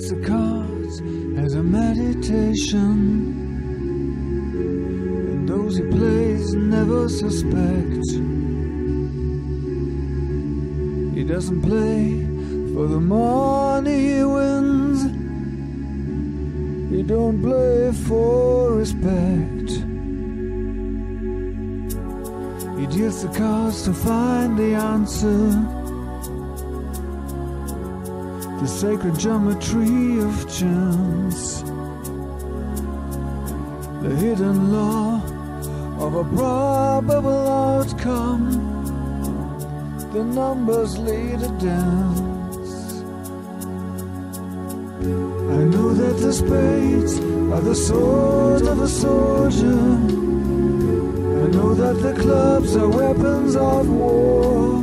deals the cards as a meditation, and those he plays never suspect. He doesn't play for the money he wins, he don't play for respect. He deals the cards to find the answer, the sacred geometry of chance, the hidden law of a probable outcome. The numbers lead a dance. I know that the spades are the sword of a soldier. I know that the clubs are weapons of war.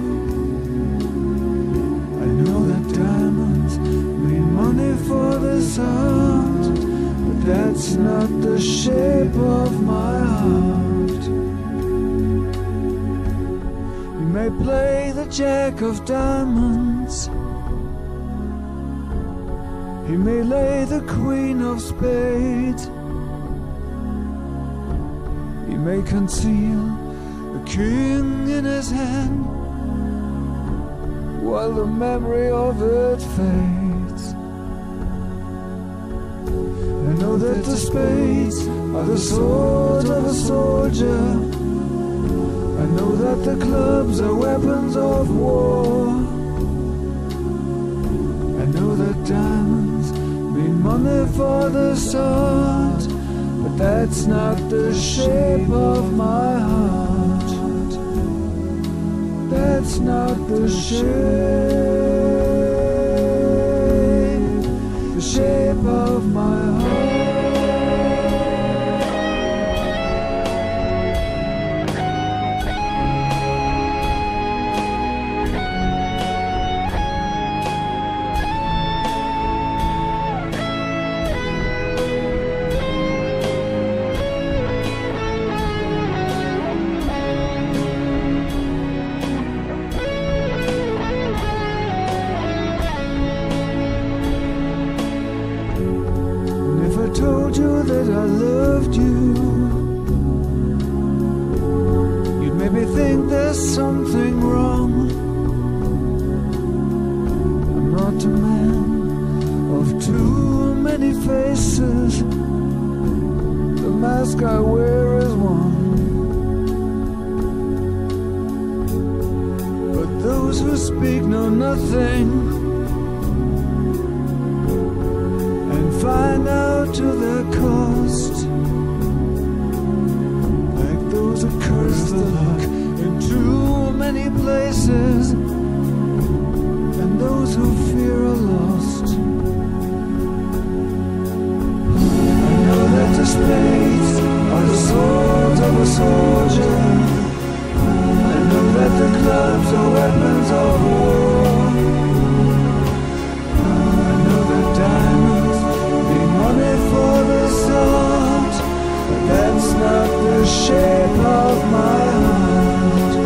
I know that diamonds mean money for this art, but that's not the shape of my heart. You may play the jack of diamonds, he may lay the queen of spades, he may conceal a king in his hand while the memory of it fades. I know that the spades are the sword of a soldier. I know that the clubs are weapons of war. I know that diamonds mean money for this art, but that's not the shape of my heart. That's not the shape of my heart. Told you that I loved you, you'd maybe think there's something wrong. I'm not a man of too many faces, the mask I wear is one. But those who speak know nothing and find out to their cost, like those who curse the luck in too many places, and those who fear are lost. I know that the spades are the swords of a soldier. I know that the clubs are weapons of war. I know that diamonds mean money for this art, but that's not the shape of my heart.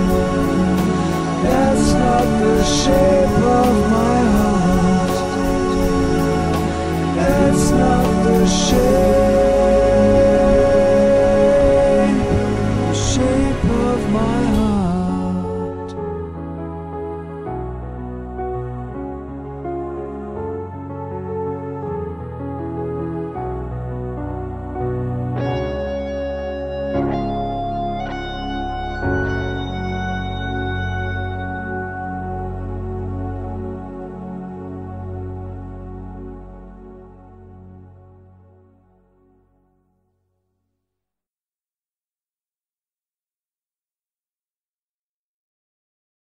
That's not the shape of my heart. That's not the shape